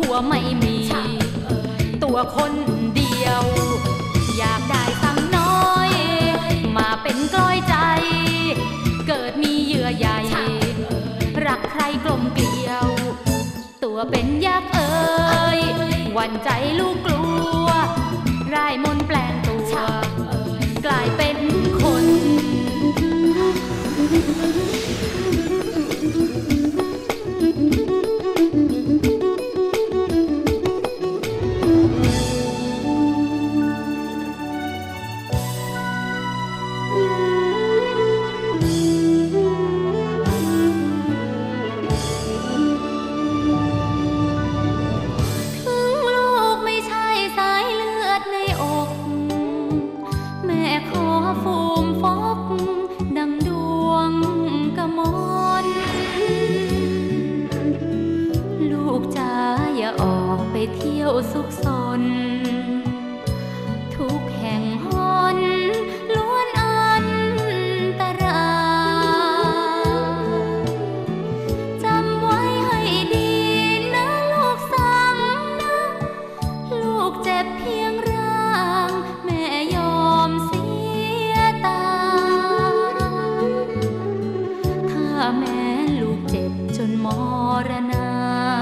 ตัวไม่มีตัวคนเดียวอยากได้สังน้อยมาเป็นกล้อยใจเกิดมีเยื่อใยรักใครกลมเกลียวตัวเป็นยักษ์เอ๋ยหวั่นใจลูกกลัวร่ายมนต์แปลงตัวกลายเป็นคนเที่ยวสุขสนทุกแห่งหนล้วนอันตรายจำไว้ให้ดีนะลูกสังนะลูกเจ็บเพียงร่างแม่ยอมเสียตาถ้าแม้ลูกเจ็บจนมรณา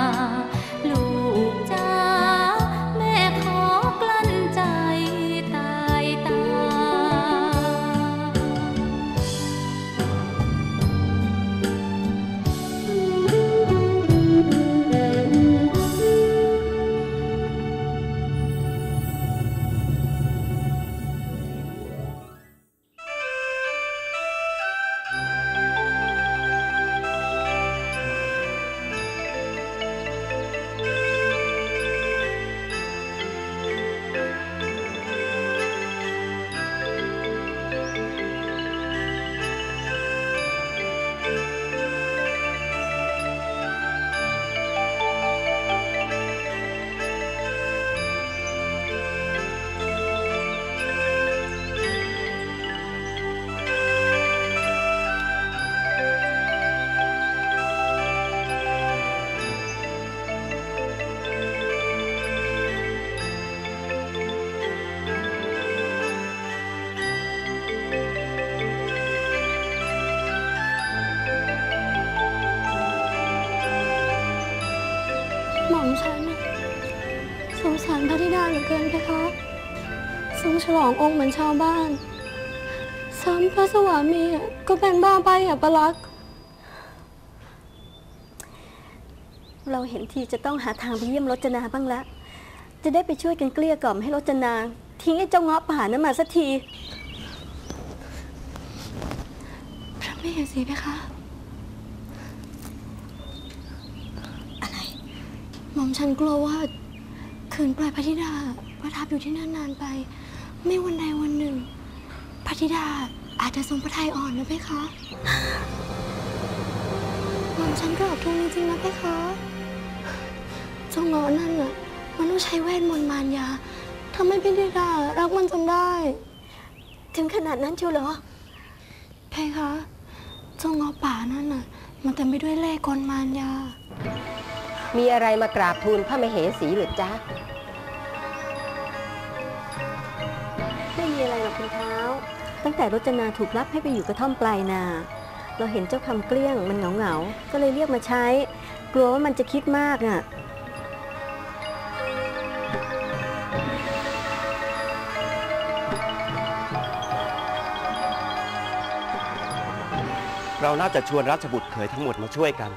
สงสารพระธิดาเหลือเกินเพคะทรงฉลององค์เหมือนชาวบ้านซ้ำพระสวามีก็เป็นบ้าใบ้อัปลักษณ์เราเห็นทีจะต้องหาทางไปเยี่ยมรจนาบ้างละจะได้ไปช่วยกันเกลี้ยกล่อมให้รจนาทิ้งไอ้เจ้าเงาะป่านั้นมาสักทีพระไม่เห็นสิเพคะอะไรหม่อมฉันกลัวว่าขืนปล่อยพระธิดาประทับอยู่ที่นั่นนานไปไม่วันใดวันหนึ่งพระธิดาอาจจะทรงพระทัยอ่อนนะเพคะหม่อมฉันก็อาจทุกข์จริงๆนะเพคะเจ้าเงาะนั่นน่ะมันต้องใช้เวทมนต์มารยาทำให้พระธิดารักมันจนได้ถึงขนาดนั้นเชียวเหรอเพคะเจ้าเงาะป่านั่นน่ะมันเต็มไปด้วยเล่ห์กลมารยามีอะไรมากราบทูลพระมเหสีหรือจ๊ะไม่มีอะไรหรอกคุณเท้าตั้งแต่รจนาถูกรับให้ไปอยู่กระท่อมปลายนาเราเห็นเจ้าคำเกลี้ยงมันเหงาก็เลยเรียกมาใช้กลัวว่ามันจะคิดมากน่ะเราน่าจะชวนราชบุตรเขยทั้งหมดมาช่วยกัน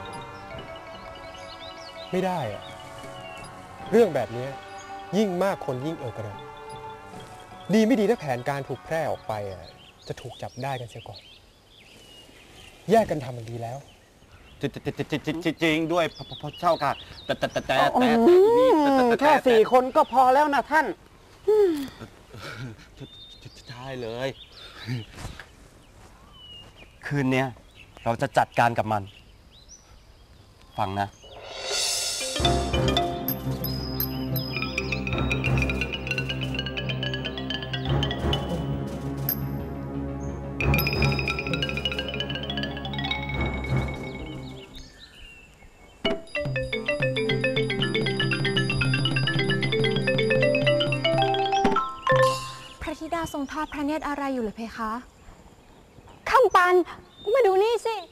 ไม่ได้อะเรื่องแบบนี้ยิ่งมากคนยิ่งกระนั้นดีไม่ดีถ้าแผนการถูกแพร่ออกไปจะถูกจับได้กันเสียก่อนแยกกันทำมันดีแล้วจริงด้วยพระเจ้าค่ะแต่แค่4 คนก็พอแล้วนะท่านใช่เลยคืนนี้เราจะจัดการกับมันฟังนะรงทอดพระเนตรอะไรอยู่หรือเพคะคำปันมาดูนี่สิ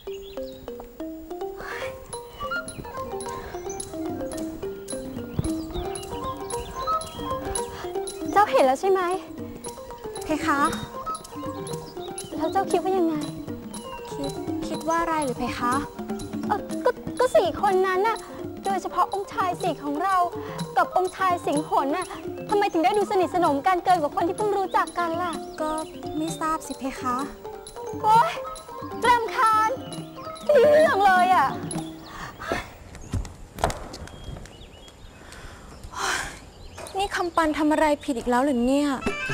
เจ้าเห็นแล้วใช่ไหมเพคะแล้วเจ้าคิดว่ายังไงคิดว่าอะไรหรือเพคะก็สี่คนนั้นน่ะโดยเฉพาะองค์ชายสี่ของเรากับองค์ชายสิงหนน่ะทำไมถึงได้ดูสนิทสนมกันเกินกว่าคนที่เพิ่งรู้จักกันล่ะก็ไม่ทราบสิเพคะโอ๊ยรำคาญไม่รู้เรื่องเลยอ่ะนี่คำปันทำอะไรผิดอีกแล้วหรือเนี่ย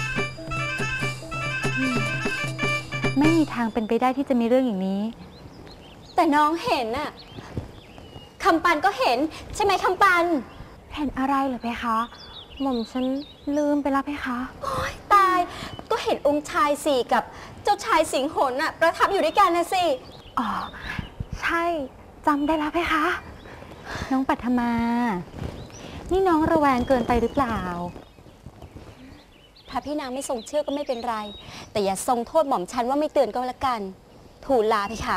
ไม่มีทางเป็นไปได้ที่จะมีเรื่องอย่างนี้แต่น้องเห็นน่ะคำปันก็เห็นใช่ไหมคำปันเห็นอะไรเหรอเพคะหม่อมฉันลืมไปแล้วเพคะโอ๊ยตายก็เห็นองค์ชายสี่กับเจ้าชายสิงหนน่ะประทับอยู่ด้วยกันนะสิอ๋อใช่จำได้แล้วเพคะน้องปัทมานี่น้องระแวงเกินไปหรือเปล่าพระพี่นางไม่ทรงเชื่อก็ไม่เป็นไรแต่อย่าทรงโทษหม่อมฉันว่าไม่เตือนก็แล้วกันทูลลาเพคะ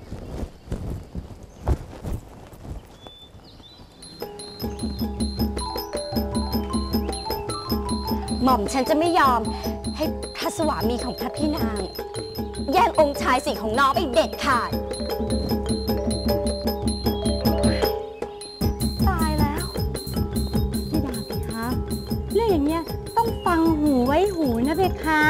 หม่อมฉันจะไม่ยอมให้พระสวามีของพระพี่นางแย่งองค์ชายสี่ของน้องไปเด็ดขาดตายแล้วพี่ดาเพคะเรื่องอย่างเงี้ยต้องฟังหูไว้หูนะเพคะ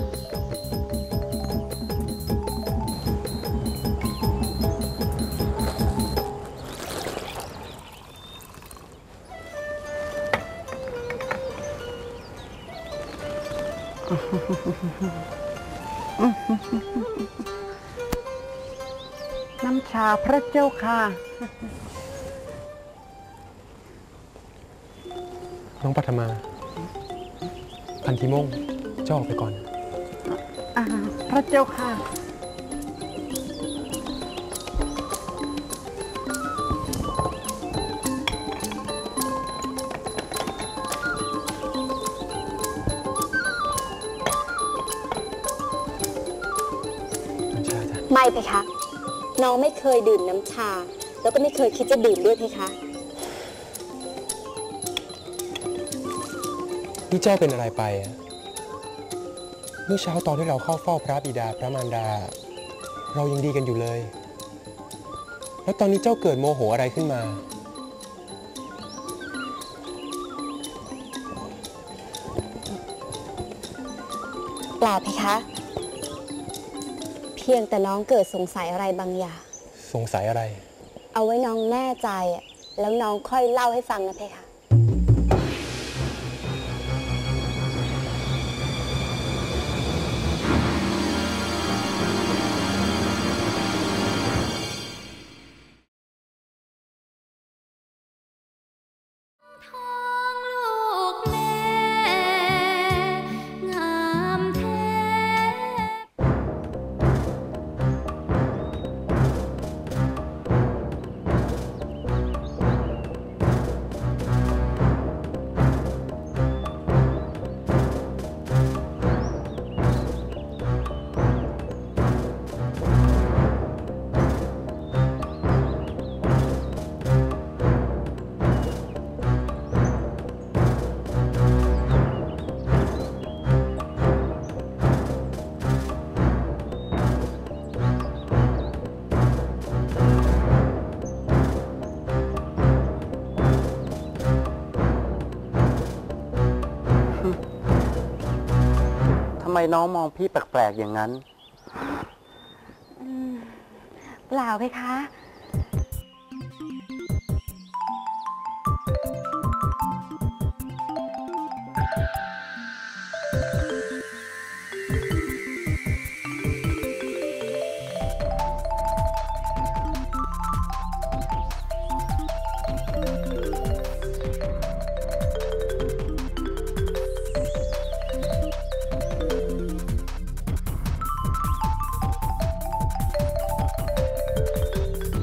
น้ำชาพระเจ้าค่ะน้องปัทมาพันธิมงเจ้าออกไปก่อนพระเจ้าค่ะไม่เพคะน้องไม่เคยดื่มน้ำชาแล้วก็ไม่เคยคิดจะดื่มด้วยเพคะนี่เจ้าเป็นอะไรไปเมื่อเช้าตอนที่เราเข้าเฝ้าพระบิดาพระมารดาเรายังดีกันอยู่เลยแล้วตอนนี้เจ้าเกิดโมโหอะไรขึ้นมาเปล่าเพคะเพียงแต่น้องเกิดสงสัยอะไรบางอย่างสงสัยอะไรเอาไว้น้องแน่ใจแล้วน้องค่อยเล่าให้ฟังนะเพคะทำไมน้องมองพี่แปลกๆอย่างนั้นเปล่าเพคะพ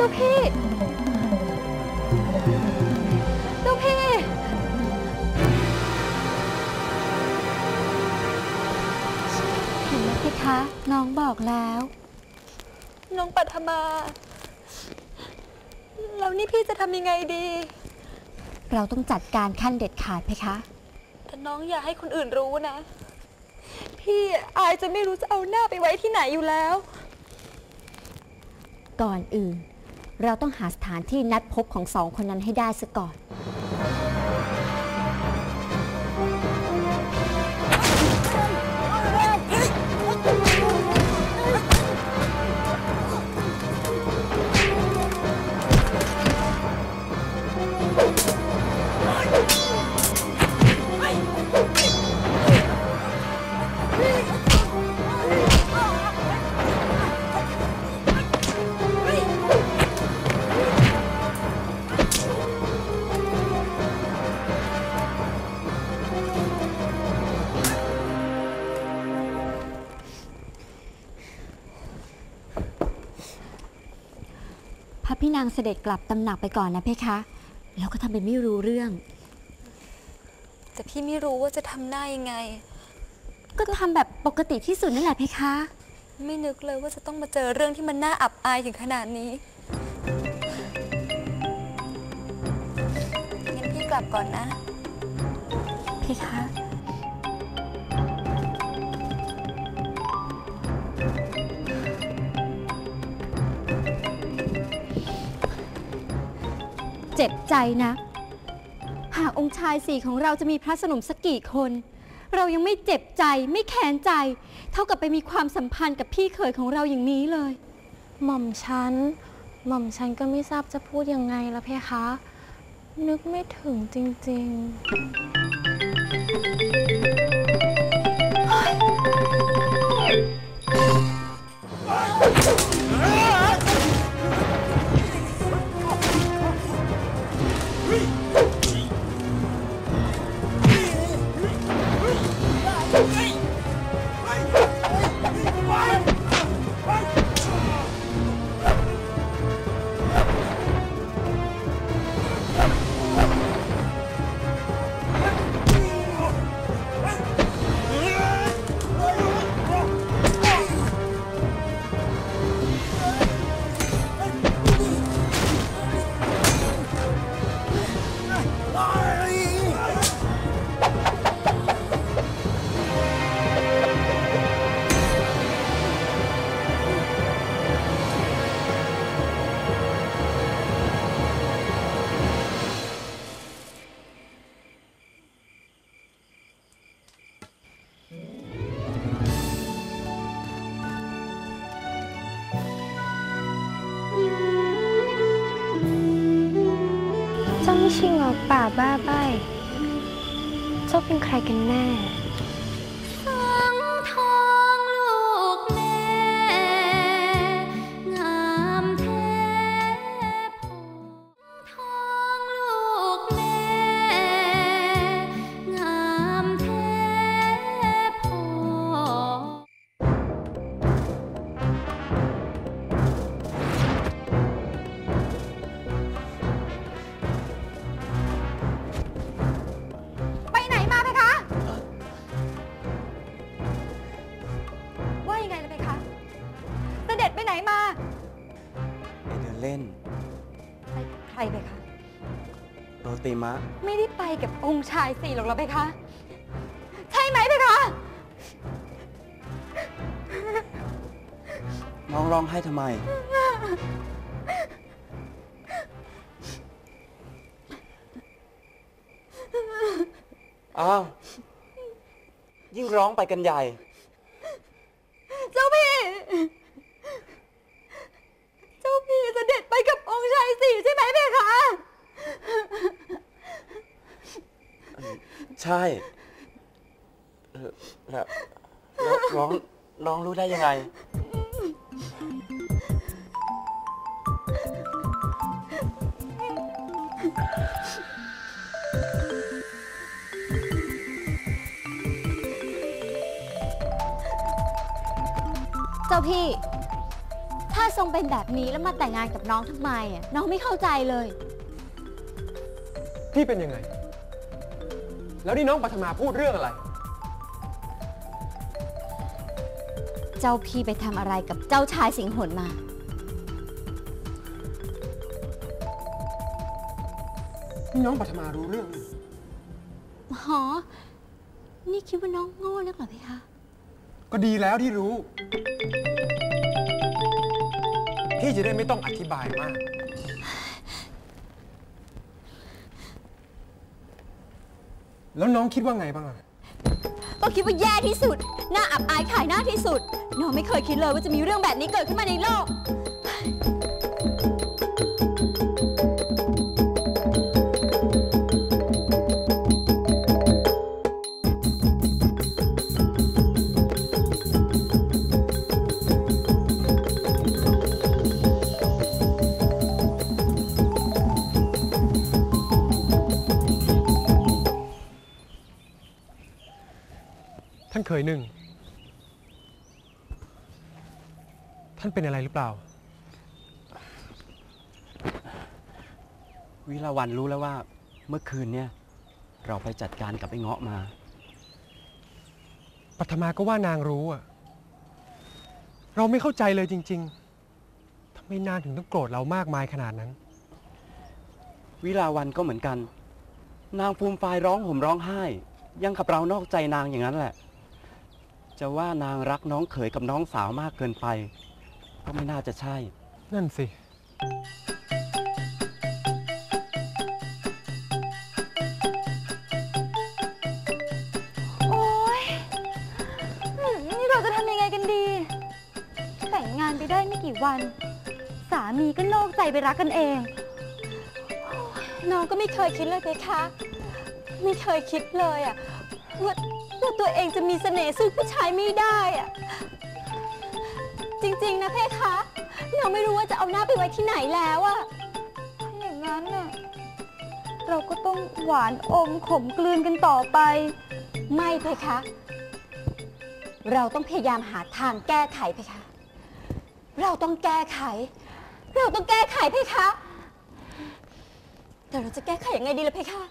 พี่เจ้าพี่เห็นไหมพี่คะ น้องบอกแล้วน้องปัทมาแล้วนี่พี่จะทำยังไงดีเราต้องจัดการขั้นเด็ดขาดเพคะแต่น้องอย่าให้คนอื่นรู้นะ พี่อายจะไม่รู้จะเอาหน้าไปไว้ที่ไหนอยู่แล้วก่อนอื่น เราต้องหาสถานที่นัดพบของ2 คนนั้นให้ได้ซะก่อน พระพี่นางเสด็จกลับตำหนักไปก่อนนะเพคะ แล้วก็ทำเป็นไม่รู้เรื่องแต่พี่ไม่รู้ว่าจะทำหน้ายังไงก็ทำแบบปกติที่สุดนั่นแหละเพคะไม่นึกเลยว่าจะต้องมาเจอเรื่องที่มันน่าอับอายถึงขนาดนี้ งั้นพี่กลับก่อนนะเพคะ เจ็บใจนะ หากองค์ชาย4ของเราจะมีพระสนมสักกี่คน เรายังไม่เจ็บใจไม่แค้นใจ เท่ากับไปมีความสัมพันธ์กับพี่เขยของเราอย่างนี้เลยหม่อมฉันก็ไม่ทราบจะพูดยังไงละเพคะ นึกไม่ถึงจริงๆ เจ้าไม่ใช่เงาป่าบ้าใบเจ้าเป็นใครกันแน่สังทองลูกแม่งามแท้ทองลูกแม่งามแท้พอไปไหนมาเพคะ ว่ายังไงล่ะเพคะ เสด็จไปไหนมาไปเดินเล่นไปกับใครเพคะโรติมะไม่ได้ไปกับองค์ชาย4หรอกเหรอเพคะ ใช่ไหมเพคะน้องร้องไห้ทำไม อ้าว ยิ่งร้องไปกันใหญ่เจ้าพี่ เจ้าพี่เสด็จไปกับองค์ชาย4ใช่ไหมเพคะใช่แล้วร้องรู้ได้ยังไงเจ้าพี่ ถ้าทรงเป็นแบบนี้แล้วมาแต่งงานกับน้องทำไมอ่ะน้องไม่เข้าใจเลยพี่เป็นยังไงแล้วนี่น้องปัทมาพูดเรื่องอะไรเจ้าพี่ไปทำอะไรกับเจ้าชายสิงหนมานี่น้องปัทมารู้เรื่องหอนี่คิดว่าน้องโง่นักเหรอพี่คะก็ดีแล้วที่รู้พี่จะได้ไม่ต้องอธิบายมากแล้วน้องคิดว่าไงบ้างอะก็คิดว่าแย่ที่สุดน่าอับอายขายหน้าที่สุดน้องไม่เคยคิดเลยว่าจะมีเรื่องแบบนี้เกิดขึ้นมาในโลกท่านเคยหนึ่งท่านเป็นอะไรหรือเปล่าวิลาวันรู้แล้วว่าเมื่อคืนเนี่ยเราไปจัดการกับไอ้เงาะมาปัทมาก็ว่านางรู้อะเราไม่เข้าใจเลยจริงๆทำไมนางถึงต้องโกรธเรามากมายขนาดนั้นวิลาวันก็เหมือนกันนางฟูมฟายร้องห่มร้องไห้ยังกับเรานอกใจนางอย่างนั้นแหละจะว่านางรักน้องเขยกับน้องสาวมากเกินไปก็ไม่น่าจะใช่นั่นสิโอ๊ยนี่เราจะทำยังไงกันดีแต่งงานไปได้ไม่กี่วันสามีก็นอกใจไปรักกันเองน้องก็ไม่เคยคิดเลยเพคะไม่เคยคิดเลยอะว่าตัวเองจะมีเสน่ห์สู้ผู้ชายไม่ได้อะจริงๆนะเพคะเราไม่รู้ว่าจะเอาหน้าไปไว้ที่ไหนแล้วอะอย่างนั้นน่ะเราก็ต้องหวานอมขมกลืนกันต่อไปไม่เพคะเราต้องพยายามหาทางแก้ไขเพคะเราต้องแก้ไขเพคะแต่เราจะแก้ไขยังไงดีล่ะเพคะ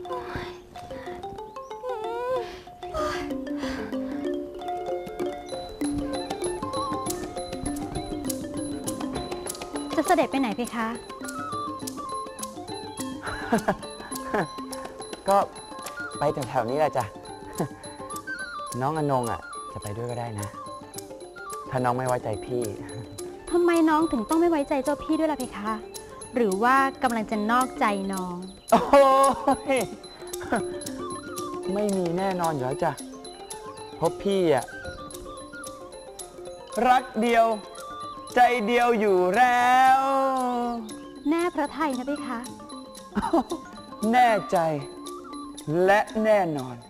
จะเสด็จไปไหนเพคะก็ไปแถวๆนี้แหละจ้ะ น้องอนงอ่ะจะไปด้วยก็ได้นะ ถ้าน้องไม่ไว้ใจพี่ทำไมน้องถึงต้องไม่ไว้ใจเจ้าพี่ด้วยล่ะเพคะ หรือว่ากำลังจะนอกใจน้องโอ้ย ไม่มีแน่นอนอยู่แล้วจ้ะเพราะพี่อ่ะรักเดียวใจเดียวอยู่แล้วแน่พระทัยนะเพคะแน่ใจและแน่นอน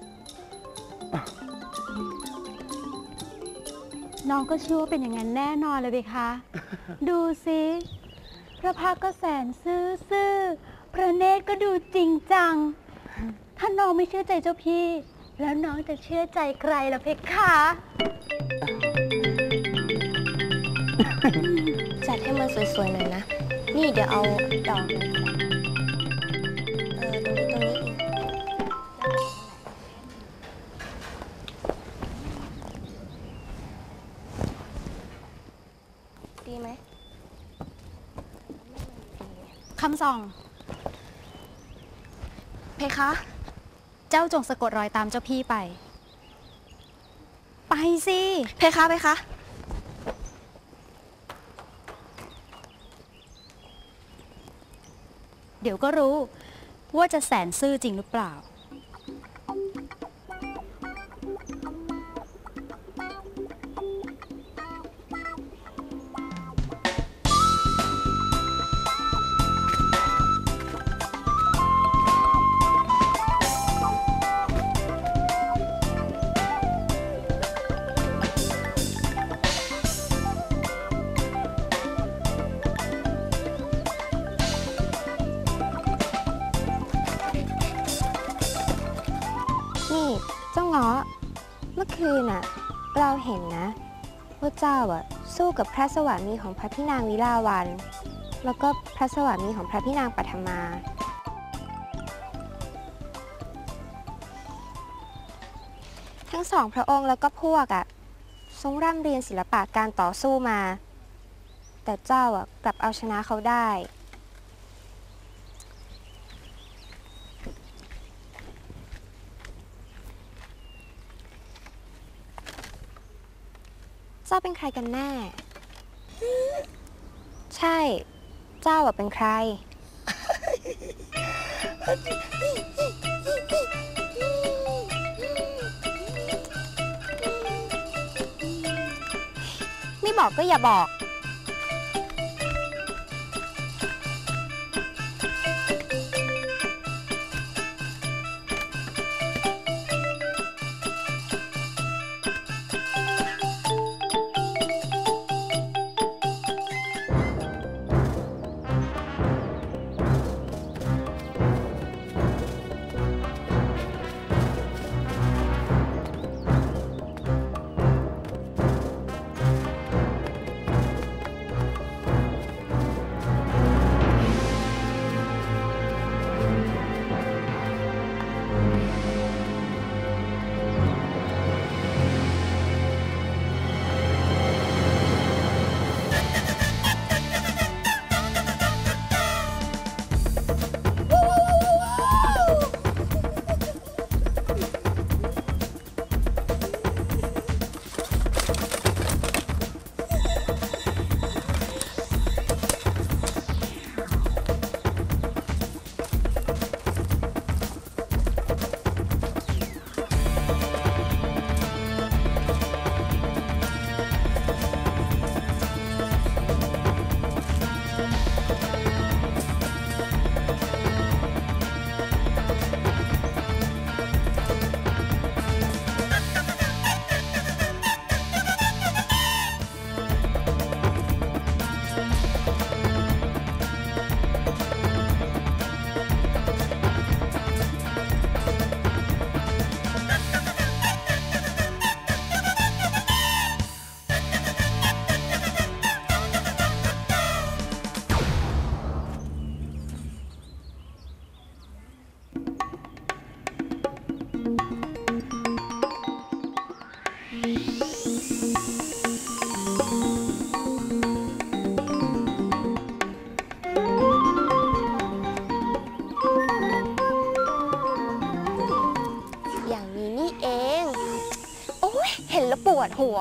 น้องก็เชื่อว่าเป็นอย่างนั้นแน่นอนเลยเพคะ ดูสิพระพักก็แสนซื่อพระเนตรก็ดูจริงจังถ้าน้องไม่เชื่อใจเจ้าพี่แล้วน้องจะเชื่อใจใครล่ะเพคะจัดให้มันสวยๆหน่อยนะ นี่เดี๋ยวเอาดอกเลยตรงนี้อีกดีไหมคำส่องเพคะเจ้าจงสะกดรอยตามเจ้าพี่ไปสิเพคะเดี๋ยวก็รู้ว่าจะแสนซื่อจริงหรือเปล่านี่เจ้าเงาะเมื่อคืนน่ะเราเห็นนะว่าเจ้าอ่ะซุสู้กับพระสวามีของพระพี่นางวิลาวันแล้วก็พระสวามีของพระพี่นางปัทมาทั้งสองพระองค์แล้วก็พวกทรงร่ำเรียนศิลปะการต่อสู้มาแต่เจ้ากลับเอาชนะเขาได้เจ้าเป็นใครกันแน่ใช่เจ้าเป็นใครไม่บอกก็อย่าบอกปวดหัว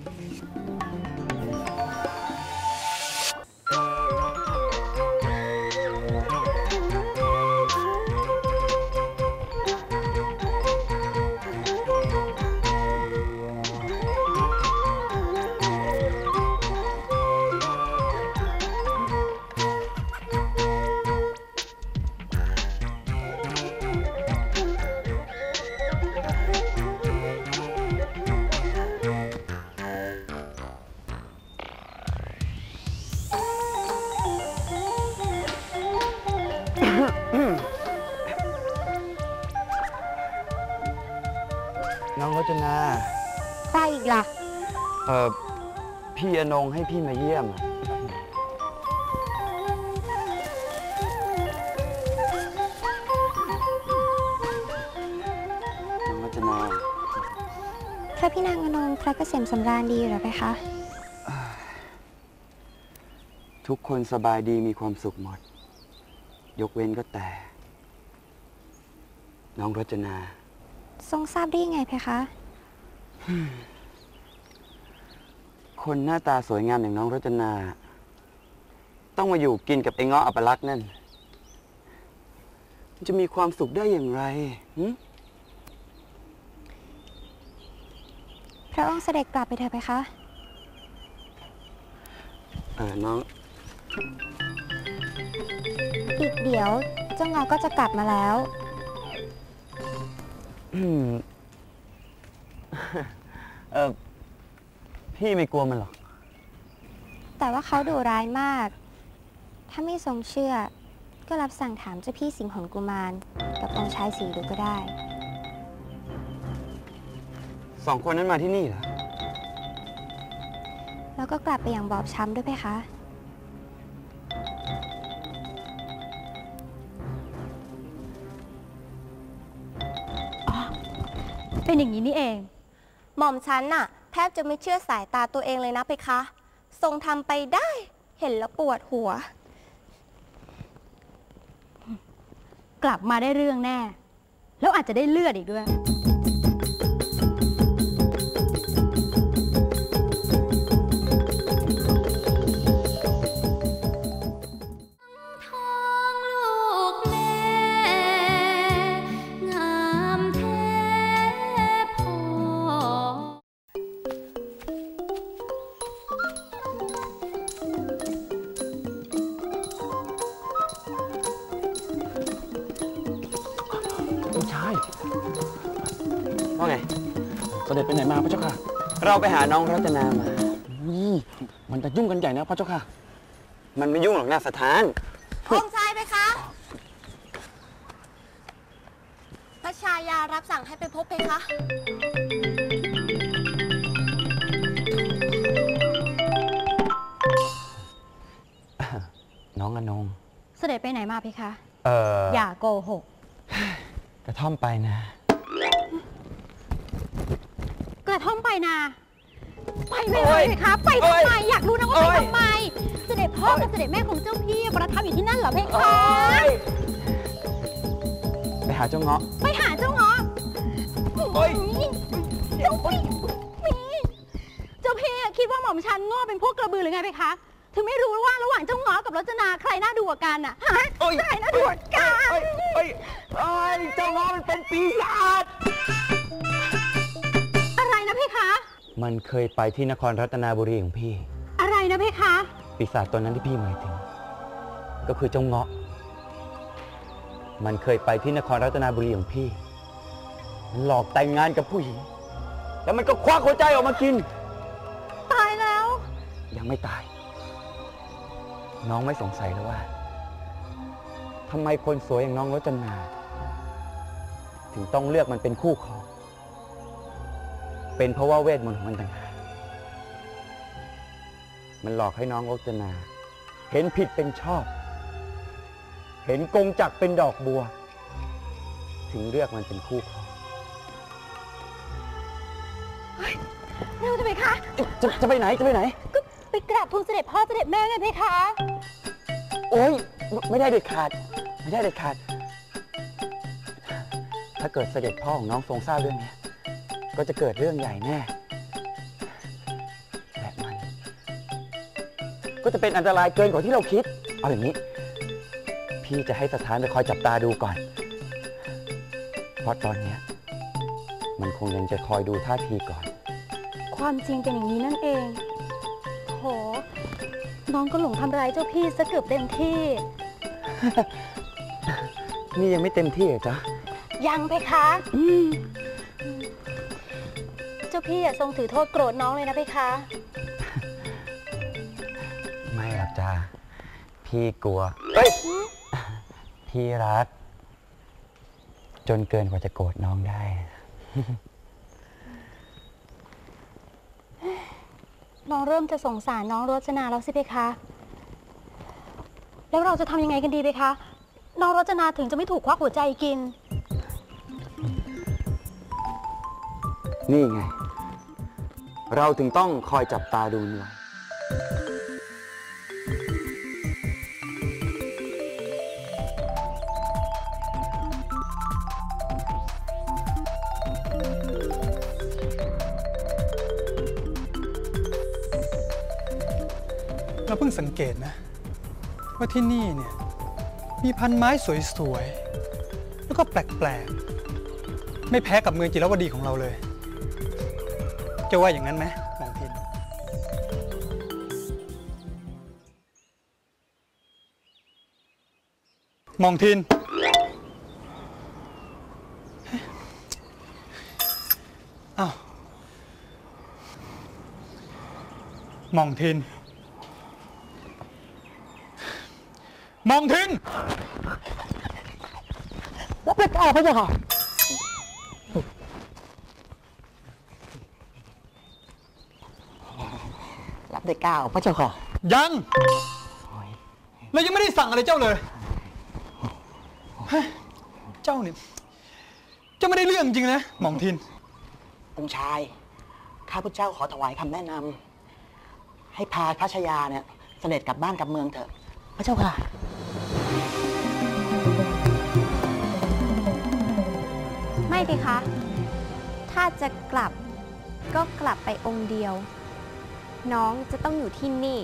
น้องรจนาใครอีกล่ะพี่อนงให้พี่มาเยี่ยมน้องรจนาพระพี่นางอนงพระเกษมสำราญดีหรือไงคะทุกคนสบายดีมีความสุขหมดยกเว้นก็แต่น้องรจนาทรงทราบได้ยังไงเพคะคนหน้าตาสวยงามอย่างน้องรจนาต้องมาอยู่กินกับไอ้เงาะอัปลักษณ์นั่นจะมีความสุขได้อย่างไรพระองค์เสด็จกลับไปเถอะเพคะน้องอีกเดี๋ยวเจ้าเงาะก็จะกลับมาแล้วพี่ไม่กลัวมันหรอกแต่ว่าเขาดุร้ายมากถ้าไม่ทรงเชื่อก็รับสั่งถามเจ้าพี่สิงหนกุมารกับองค์ชายสีดูก็ได้สองคนนั้นมาที่นี่เหรอแล้วก็กลับไปอย่างบอบช้ำด้วยเพคะเป็นอย่างนี้นี่เองหม่อมฉันน่ะแทบจะไม่เชื่อสายตาตัวเองเลยนะเพคะ ทรงทำไปได้เห็นแล้วปวดหัวกลับมาได้เรื่องแน่ แล้วอาจจะได้เลือดอีกด้วยว่าไงเสด็จไปไหนมาพระเจ้าค่ะเราไปหาน้องรัตนามามันจะยุ่งกันใหญ่นะพระเจ้าค่ะมันไม่ยุ่งหรอกนะสถานองค์ชายเพคะ พระชายารับสั่งให้ไปพบเพคะน้องอนงเสด็จไปไหนมาเพคะอย่าโกหกกระท่อมไปนะกระท่อมไปนาไปไม่เลยเพคะไปทำไมอยากรู้นะว่าไปทำไมเสด็จพ่อกับเสด็จแม่ของเจ้าพี่ประทับอยู่ที่นั่นเหรอเพคะไปหาเจ้าเงาะไปหาเจ้าเงาะเจ้าพี่เจ้าพี่คิดว่าหม่อมฉันโง่เป็นพวกกระบือหรือไงเพคะถึงไม่รู้ว่าระหว่างเจ้าเงาะกับรจนาใครน่าดูกว่ากันอ่ะฮะใครน่าดูกว่ากันเจ้าเงาะมันเป็นปีศาจอะไรนะเพคะมันเคยไปที่นครรัตนบุรีของพี่อะไรนะเพคะปีศาจตัวนั้นที่พี่หมายถึงก็คือเจ้าเงาะมันเคยไปที่นครรัตนบุรีของพี่มันหลอกแต่งงานกับผู้หญิงแล้วมันก็ควักหัวใจออกมากินตายแล้วยังไม่ตายน้องไม่สงสัยเลยว่าทำไมคนสวยอย่างน้องรจนาถึงต้องเลือกมันเป็นคู่ครองเป็นเพราะว่าเวทมนต์ของมันต่างหากมันหลอกให้น้องรจนาเห็นผิดเป็นชอบเห็นกงจักรเป็นดอกบัวถึงเลือกมันเป็นคู่ครองเร็วจะไปคะจะไปไหนจะไปไหนก็ไปกราบทูลเสด็จพ่อเสด็จแม่ไงเพคะโอ๊ยไม่ได้เด็ดขาดไม่ได้เด็ดขาดถ้าเกิดเสด็จพ่อของน้องทรงทราบเรื่องนี้ก็จะเกิดเรื่องใหญ่แน่และมันก็จะเป็นอันตรายเกินกว่าที่เราคิดเอาอย่างนี้พี่จะให้สถานไปคอยจับตาดูก่อนเพราะตอนนี้มันคงยังจะคอยดูท่าทีก่อนความจริงเป็นอย่างนี้นั่นเองโหน้องก็หลงทำร้ายเจ้าพี่ซะเกือบเต็มที่นี่ยังไม่เต็มที่เหรอจ๊ะยังเพคะเจ้าพี่อย่าทรงถือโทษโกรธน้องเลยนะเพคะไม่หรอกจ้าพี่กลัวพี่รักจนเกินกว่าจะโกรธน้องได้น้องเริ่มจะสงสารน้องรจนาแล้วสิเพคะแล้วเราจะทำยังไงกันดีเพคะน้องรจนาถึงจะไม่ถูกควักหัวใจกินนี่ไงเราถึงต้องคอยจับตาดูไว้เราเพิ่งสังเกตนะว่าที่นี่เนี่ยมีพันไม้สวยๆแล้วก็แปลกๆไม่แพ้กับเมืองจิรวดีของเราเลยจะว่าอย่างนั้นไหมหม่อมทินหม่อมทินอ้าวหม่อมทินมองทิ้งรับเล็กออกพระเจ้าค่ะรับเได้ก้าวพระเจ้าค่ะยังเรายังไม่ได้สั่งอะไรเจ้าเลยเจ้าเนี่ยเจ้าไม่ได้เรื่องจริงนะหม่อมทินองค์ชายข้าพเจ้าขอถวายคำแนะนำให้พาพระชายาเนี่ยเสด็จกลับบ้านกลับเมืองเถอะพระเจ้าค่ะไม่สิคะถ้าจะกลับก็กลับไปองค์เดียวน้องจะต้องอยู่ที่นี่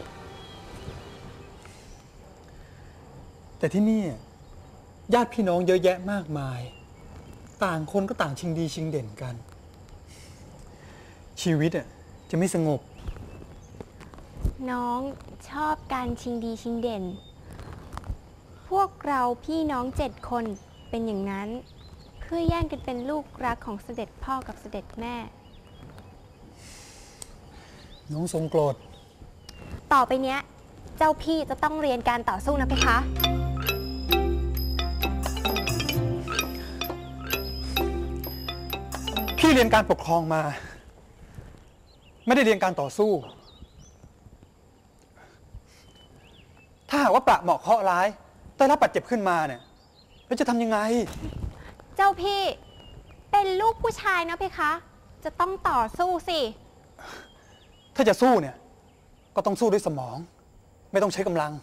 แต่ที่นี่ญาติพี่น้องเยอะแยะมากมายต่างคนก็ต่างชิงดีชิงเด่นกันชีวิตจะไม่สงบน้องชอบการชิงดีชิงเด่นพวกเราพี่น้อง7 คนเป็นอย่างนั้นเพื่อแย่งกันเป็นลูกรักของเสด็จพ่อกับเสด็จแม่น้องทรงโกรธต่อไปเนี้ยเจ้าพี่จะต้องเรียนการต่อสู้นะเพคะพี่เรียนการปกครองมาไม่ได้เรียนการต่อสู้ถ้าหากว่าประเหมาะเคราะห์ร้ายได้รับบาดเจ็บขึ้นมาเนี่ยแล้วจะทำยังไงเจ้าพี่เป็นลูกผู้ชายนะเพคะจะต้องต่อสู้สิถ้าจะสู้เนี่ยก็ต้องสู้ด้วยสมองไม่ต้องใช้กำลัง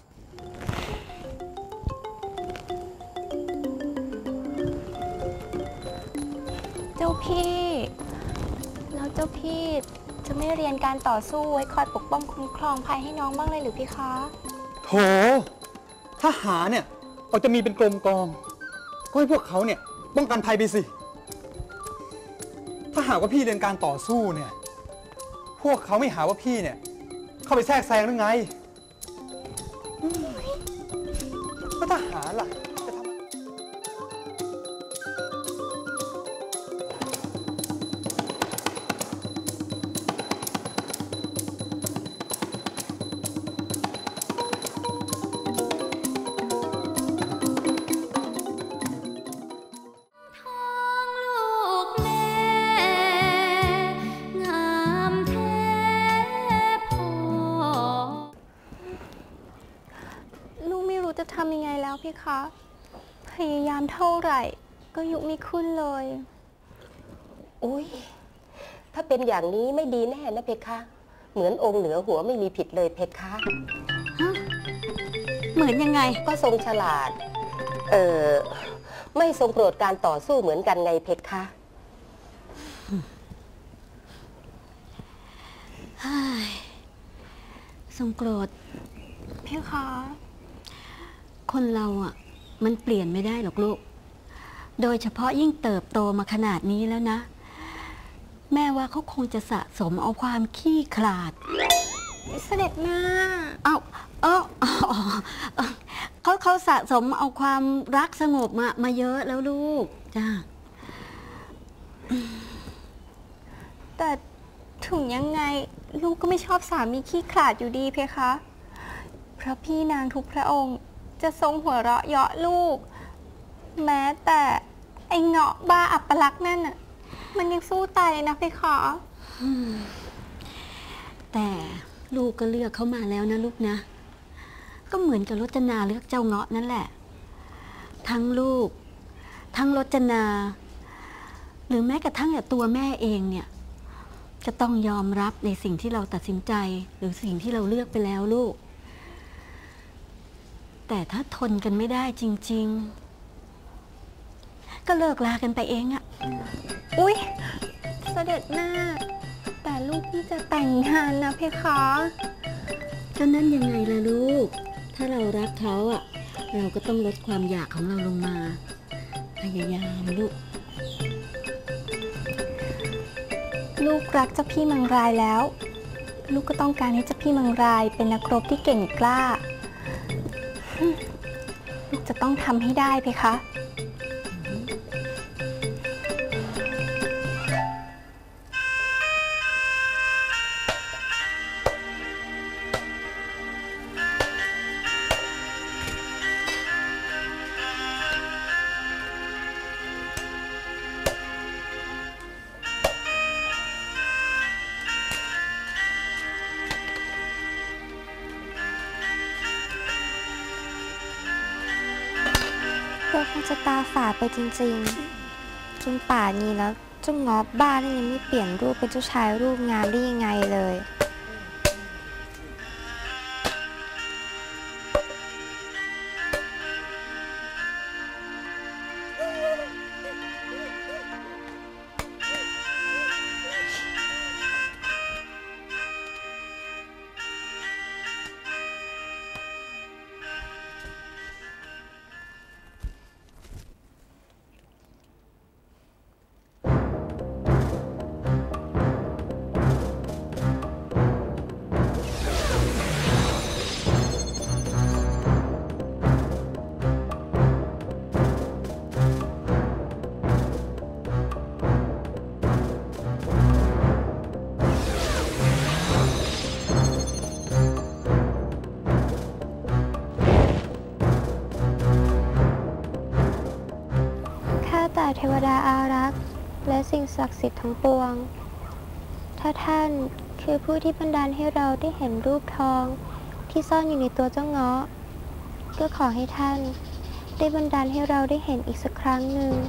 เจ้าพี่แล้วเจ้าพี่จะไม่เรียนการต่อสู้ไว้คอยปกป้องคุ้มครองภัยให้น้องบ้างเลยหรือพี่คะโถทหารเนี่ยเอาจะมีเป็นกรมกองก็ให้พวกเขาเนี่ยป้องกันภัยไปสิถ้าหากว่าพี่เรียนการต่อสู้เนี่ยพวกเขาไม่หาว่าพี่เนี่ยเข้าไปแทรกแซงหรือไงก็ทหารล่ะจะทำจะทำยังไงแล้วพี่คะพยายามเท่าไหร่ก็ยกไม่ขึ้นเลยอุ้ยถ้าเป็นอย่างนี้ไม่ดีแน่นะเพคะเหมือนองค์เหนือหัวไม่มีผิดเลยเพคะเหมือนยังไงก็ทรงฉลาดไม่ทรงโปรดการต่อสู้เหมือนกันไงเพคะทรงโกรธเพคะคนเรามันเปลี่ยนไม่ได้หรอกลูกโดยเฉพาะยิ่งเติบโตมาขนาดนี้แล้วนะแม่ว่าเขาคงจะสะสมเอาความขี้ขลาดเสด็จแม่เขาสะสมเอาความรักสงบมาเยอะแล้วลูกจ้าแต่ถึงยังไงลูกก็ไม่ชอบสามีขี้ขลาดอยู่ดีเพคะเพราะพี่นางทุกพระองค์จะทรงหัวเราะเยาะลูกแม้แต่ไอ้เงาะบ้าอัปลักษณ์นั่นน่ะมันยังสู้ตายเลยนะเพคะแต่ลูกก็เลือกเขามาแล้วนะลูกนะก็เหมือนกับรจนาเลือกเจ้าเงาะนั่นแหละทั้งลูกทั้งรจนาหรือแม้กระทั่งตัวแม่เองเนี่ยจะต้องยอมรับในสิ่งที่เราตัดสินใจหรือสิ่งที่เราเลือกไปแล้วลูกแต่ถ้าทนกันไม่ได้จริงๆก็เลิกลากันไปเองอุ๊ยเสด็จแม่แต่ลูกพี่จะแต่งงานนะเพคะก็นั่นยังไงล่ะลูกถ้าเรารักเขาเราก็ต้องลดความอยากของเราลงมาพยายามลูกรักเจ้าพี่มังรายแล้วลูกก็ต้องการให้เจ้าพี่มังรายเป็นนักรบที่เก่งกล้าลูกจะต้องทำให้ได้เพคะลัวคงจะตาฝาดไปจริงๆจนป่านนี้แล้วเจ้าง้อบ้านยังไม่เปลี่ยนรูปเป็นเจ้าชายรูปงามได้ยังไงเลยแต่เทวดาอารักษ์และสิ่งศักดิ์สิทธิ์ทั้งปวงถ้าท่านคือผู้ที่บันดาลให้เราได้เห็นรูปทองที่ซ่อนอยู่ในตัวเจ้าเงาะก็ขอให้ท่านได้บันดาลให้เราได้เห็นอีกสักครั้งหนึ่ง